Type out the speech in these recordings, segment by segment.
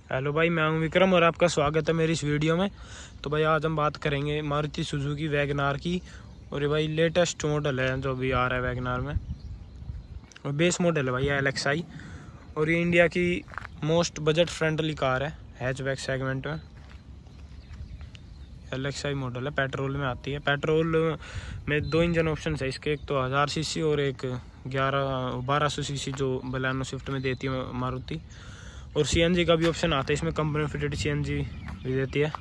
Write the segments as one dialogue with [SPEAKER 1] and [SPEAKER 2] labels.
[SPEAKER 1] Hello भाई, मैं हूं विक्रम और आपका स्वागत है मेरी इस वीडियो में। तो भाई आज हम बात करेंगे मारुति सुजुकी वैगनार की। और ये भाई लेटेस्ट मॉडल है जो भी आ रहा है वैगनार में, और बेस मॉडल है भाई LXi। और ये इंडिया की मोस्ट बजट फ्रेंडली कार है हैचबैक सेगमेंट में। LXi मॉडल है, पेट्रोल में आती है। पेट्रोल में 2 इंजन ऑप्शन है इसके, एक तो 1000 सीसी और एक 1200 सीसी जो बलेनो स्विफ्ट में देती है मारुति। और CNG का भी ऑप्शन आता है इसमें, कंपनी फिटेड CNG भी देती है।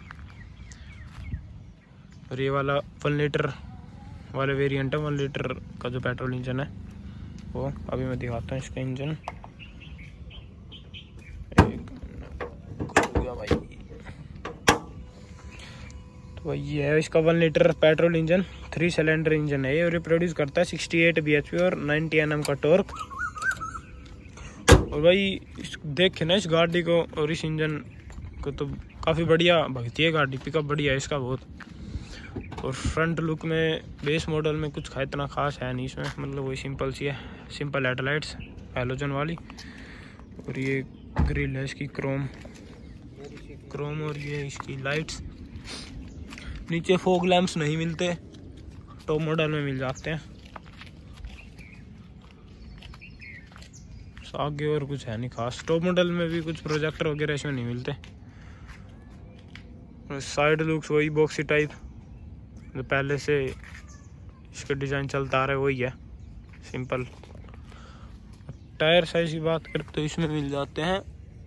[SPEAKER 1] और ये वाला 1 लीटर वाले वेरिएंट है, 1 लीटर का जो पेट्रोल इंजन है वो अभी मैं दिखाता हूँ इसका इंजन। तो ये है इसका 1 litre petrol engine, 3 cylinder engine है ये। और ये प्रोड्यूस करता है 68 bhp और 90 Nm का टॉर्क। और भाई देखे ना इस गाड़ी को और इस इंजन को, तो काफ़ी बढ़िया भगती है गाड़ी, पिकअप बढ़िया है इसका बहुत। और फ्रंट लुक में बेस मॉडल में कुछ इतना खास है नहीं इसमें, मतलब वही सिंपल सी है, सिंपल हेडलाइट्स हैलोजन वाली। और ये ग्रिल है इसकी क्रोम, और ये इसकी लाइट्स। नीचे फॉग लैंप्स नहीं मिलते, टॉप मॉडल में मिल जाते हैं। आगे और कुछ है नहीं खास, टॉप मॉडल में भी कुछ प्रोजेक्टर वगैरह इसमें नहीं मिलते। साइड लुक्स वही बॉक्सी टाइप जो पहले से इसका डिज़ाइन चलता आ रहा है वही है, सिंपल। टायर साइज की बात करें तो इसमें मिल जाते हैं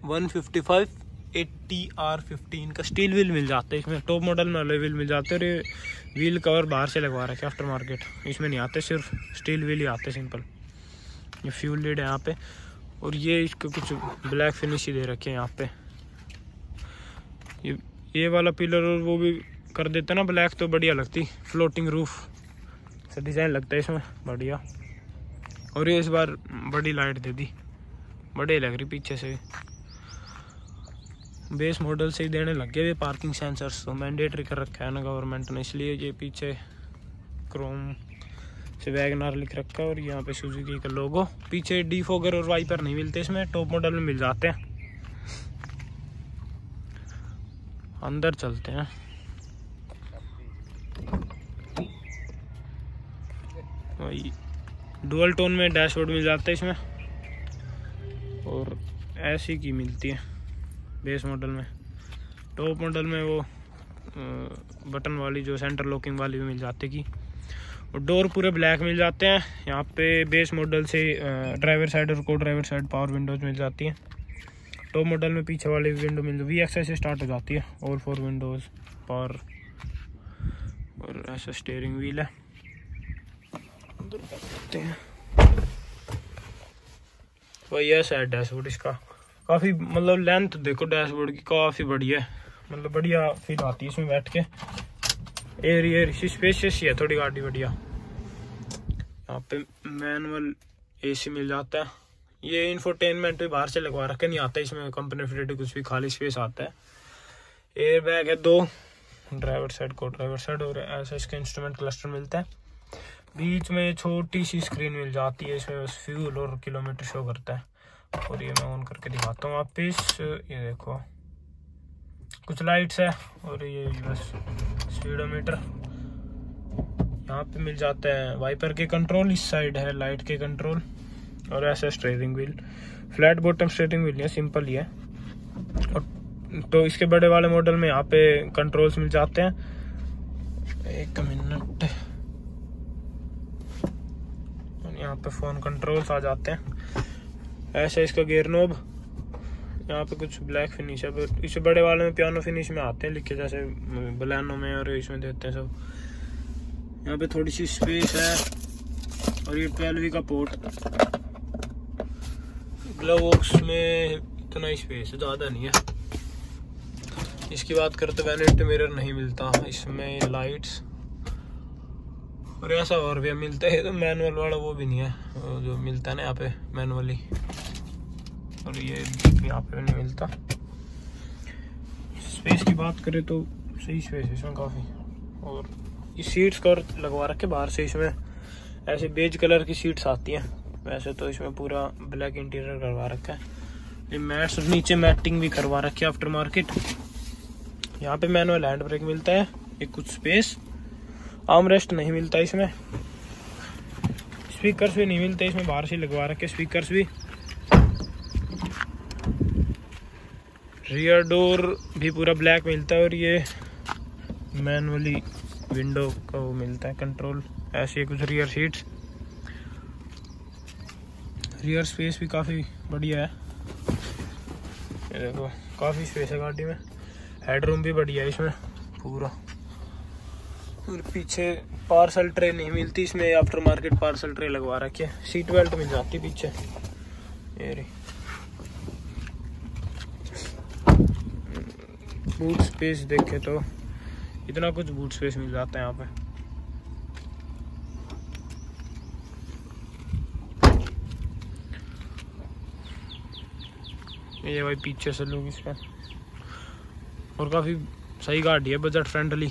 [SPEAKER 1] 155/80R15 का स्टील व्हील मिल जाते हैं इसमें। टॉप मॉडल में अलग व्हील मिल जाते हैं। और ये व्हील कवर बाहर से लगवा रखे आफ्टर मार्केट, इसमें नहीं आते, सिर्फ स्टील व्हील ही आते सिंपल। ये फ्यूल लीड है यहाँ पे। और ये इसको कुछ ब्लैक फिनिश ही दे रखे हैं यहाँ पे। ये वाला पिलर और वो भी कर देते ना ब्लैक, तो बढ़िया लगती। फ्लोटिंग रूफ से डिज़ाइन लगता है इसमें बढ़िया। और ये इस बार बड़ी लाइट दे दी, बड़ी लग रही पीछे से। बेस मॉडल से ही देने लग गए पार्किंग सेंसर्स, तो मैंडेटरी कर रखा है ना गवर्नमेंट ने, इसलिए ये पीछे क्रोम से वैगनार लिख रखा है। और यहाँ पे सुजुकी का लोगो। पीछे डिफॉगर और वाइपर नहीं मिलते इसमें, टॉप मॉडल में मिल जाते हैं। अंदर चलते हैं। वही डुअल टोन में डैशबोर्ड मिल जाता है इसमें, और ऐसी की मिलती है बेस मॉडल में। टॉप मॉडल में वो बटन वाली जो सेंटर लॉकिंग वाली भी मिल जाती की। और डोर पूरे ब्लैक मिल जाते हैं यहाँ पे। बेस मॉडल से ड्राइवर साइड और को ड्राइवर साइड पावर विंडोज मिल जाती हैं। टॉप मॉडल में पीछे वाली विंडो मिल VXI से स्टार्ट हो जाती है, ऑल 4 विंडोज पावर। और ऐसा स्टीयरिंग व्हील है। वही ऐसा है डैशबोर्ड इसका, काफ़ी मतलब लेंथ देखो डैशबोर्ड की काफ़ी बढ़िया है, मतलब बढ़िया फील आती है इसमें बैठ के। एयर स्पेशियस ही है थोड़ी गाड़ी, बढ़िया। यहाँ पे मैनुअल AC मिल जाता है। ये इंफोटेनमेंट भी बाहर से लगवा रखे, नहीं आता इसमें कंपनी फिटेड कुछ भी, खाली स्पेस आता है। एयर बैग है 2, ड्राइवर साइड को ड्राइवर साइड। और ऐसा इसका इंस्ट्रूमेंट क्लस्टर मिलता है। बीच में छोटी सी स्क्रीन मिल जाती है इसमें, बस फ्यूल और किलोमीटर शो करता है। और ये मैं ऑन करके दिखाता हूँ वापिस। ये देखो कुछ लाइट्स है, और ये बस स्पीडोमीटर। यहाँ पे मिल जाता है वाइपर के कंट्रोल, इस साइड है लाइट के कंट्रोल। और ऐसा steering wheel, flat bottom steering wheel है, सिंपल ही है। और तो इसके बड़े वाले मॉडल में यहाँ पे कंट्रोल्स मिल जाते हैं। एक मिनट, यहाँ पे फोन कंट्रोल्स आ जाते हैं। ऐसा इसका गियर नोब, यहाँ पे कुछ ब्लैक फिनिश है। इससे बड़े वाले में पियानो फिनिश में आते हैं लिखे, जैसे बलेनो में और इसमें देते हैं सब। यहाँ पे थोड़ी सी स्पेस है। और ये 12V का पोर्ट। ग्लव बॉक्स में इतना ही स्पेस है, ज़्यादा नहीं है। इसकी बात करते वैनिटी मिरर नहीं मिलता इसमें, लाइट्स और ऐसा और भी मिलता है। तो मैनुअल वाला वो भी नहीं है जो मिलता है ना यहाँ पे मैनुअली, और ये यहाँ पे नहीं मिलता। स्पेस की बात करें तो सही स्पेस है इसमें काफ़ी। और ये सीट्स कवर लगवा रखे बाहर से इसमें, ऐसे बेज कलर की सीट्स आती हैं। वैसे तो इसमें पूरा ब्लैक इंटीरियर करवा रखा है। ये मैट्स, नीचे मैटिंग भी करवा रखी है आफ्टर मार्केट। यहाँ पे मैनुअल हैंड ब्रेक मिलता है, एक कुछ स्पेस, आर्मरेस्ट नहीं मिलता इसमें, स्पीकर्स भी नहीं मिलते इसमें, बाहर से लगवा रखे स्पीकर्स भी। रियर डोर भी पूरा ब्लैक मिलता है और ये मैनुअली विंडो का वो मिलता है कंट्रोल। ऐसे कुछ रियर सीट्स, रियर स्पेस भी काफ़ी बढ़िया है। ये देखो काफ़ी स्पेस है गाड़ी में, हेडरूम भी बढ़िया है इसमें पूरा। और पीछे पार्सल ट्रे नहीं मिलती इसमें, आफ्टर मार्केट पार्सल ट्रे लगवा रखी है। सीट बेल्ट मिल जाती पीछे, ये रही। बूट स्पेस देखे तो इतना कुछ बूट स्पेस मिल जाता है यहाँ पे। ये भाई पीछे से लोग इसका, और काफी सही गाड़ी है, बजट फ्रेंडली।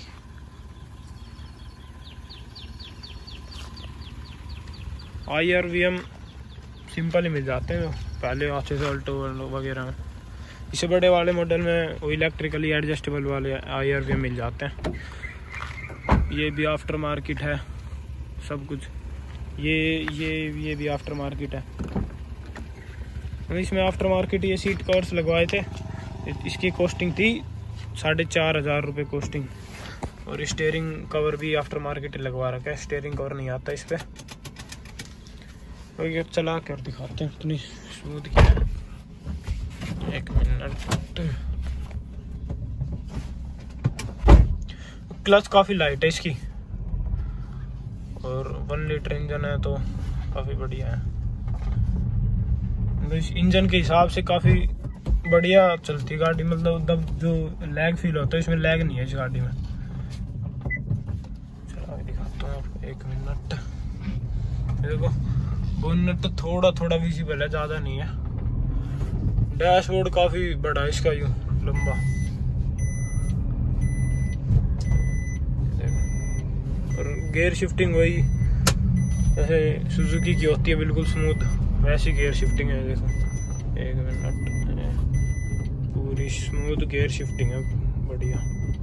[SPEAKER 1] IRVM सिंपल ही मिल जाते हैं पहले अच्छे से ऑल्टो वगैरह में। इससे बड़े वाले मॉडल में वो इलेक्ट्रिकली एडजस्टेबल वाले IRVM मिल जाते हैं। ये भी आफ्टर मार्केट है सब कुछ, ये भी आफ्टर मार्केट है। इसमें आफ्टर मार्केट ये सीट कवर्स लगवाए थे, इसकी कॉस्टिंग थी 4,500 रुपये कॉस्टिंग। और स्टीयरिंग कवर भी आफ्टर मार्केट लगवा रखा है, स्टीयरिंग कवर नहीं आता इस पर। और ये चला कर दिखाते हैं इतनी स्मूथ की है। एक मिनट, क्लच काफ़ी लाइट है इसकी, और 1 लीटर इंजन है तो काफ़ी बढ़िया है। इस इंजन के हिसाब से काफ़ी बढ़िया चलती गाड़ी, मतलब तब जो लैग फील होता है इसमें लैग नहीं है इस गाड़ी में। चला दिखाता हूँ आपको, एक मिनट। देखो बोनट तो थोड़ा विजिबल है, ज़्यादा नहीं है। डैशबोर्ड काफ़ी बड़ा है इसका, यूँ लंबा। और गियर शिफ्टिंग वही जैसे सुजुकी की होती है, बिल्कुल स्मूथ, वैसी गियर शिफ्टिंग है। देखो एक मिनट, पूरी स्मूथ गियर शिफ्टिंग है, बढ़िया।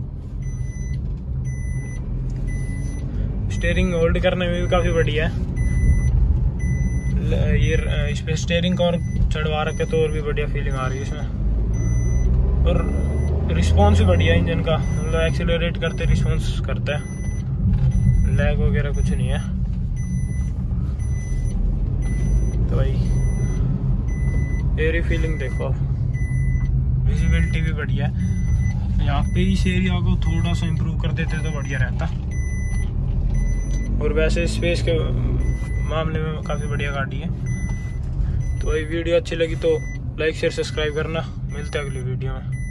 [SPEAKER 1] स्टीयरिंग होल्ड करने में भी काफ़ी बढ़िया है। ये इस पे स्टीयरिंग कवर चढ़वा रखे तो और भी बढ़िया फीलिंग आ रही है इसमें। और रिस्पॉन्स भी बढ़िया है इंजन का, मतलब एक्सीलरेट करते रिस्पॉन्स करता है, लैग वगैरह कुछ नहीं है। तो भाई एयरी फीलिंग देखो, विजिबिलिटी भी बढ़िया है। यहाँ पे इस एरिया को थोड़ा सा इम्प्रूव कर देते तो बढ़िया रहता। और वैसे स्पेस के मामले में काफ़ी बढ़िया गाड़ी है। तो भाई वीडियो अच्छी लगी तो लाइक शेयर सब्सक्राइब करना, मिलते हैं अगली वीडियो में।